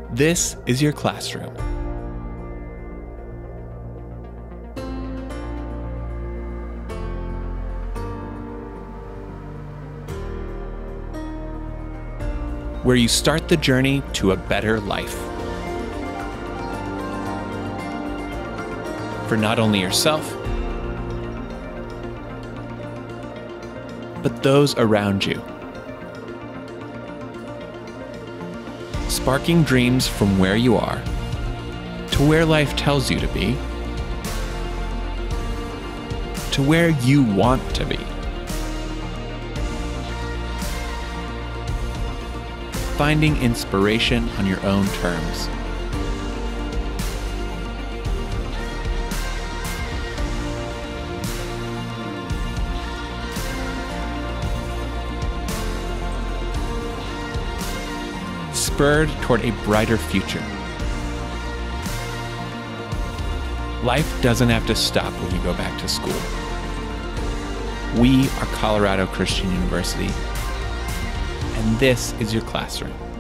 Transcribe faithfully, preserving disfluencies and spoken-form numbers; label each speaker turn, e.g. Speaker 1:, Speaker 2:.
Speaker 1: This is your classroom. Where you start the journey to a better life. For not only yourself, but those around you. Sparking dreams from where you are to where life tells you to be, to where you want to be. Finding inspiration on your own terms. Spurred toward a brighter future. Life doesn't have to stop when you go back to school. We are Colorado Christian University, and this is your classroom.